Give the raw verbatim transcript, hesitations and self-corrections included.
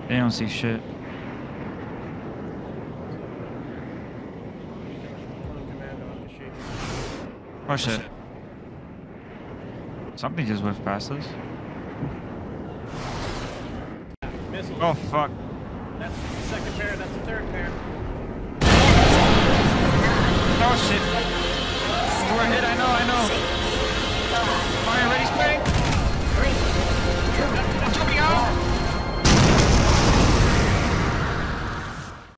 They don't see shit. Oh shit. Something just whiffed past us. Missiles. Oh fuck. That's the second pair, that's the third pair. Oh shit. You were hit, I know, I know. Fire ready, spray. I'm jumping out.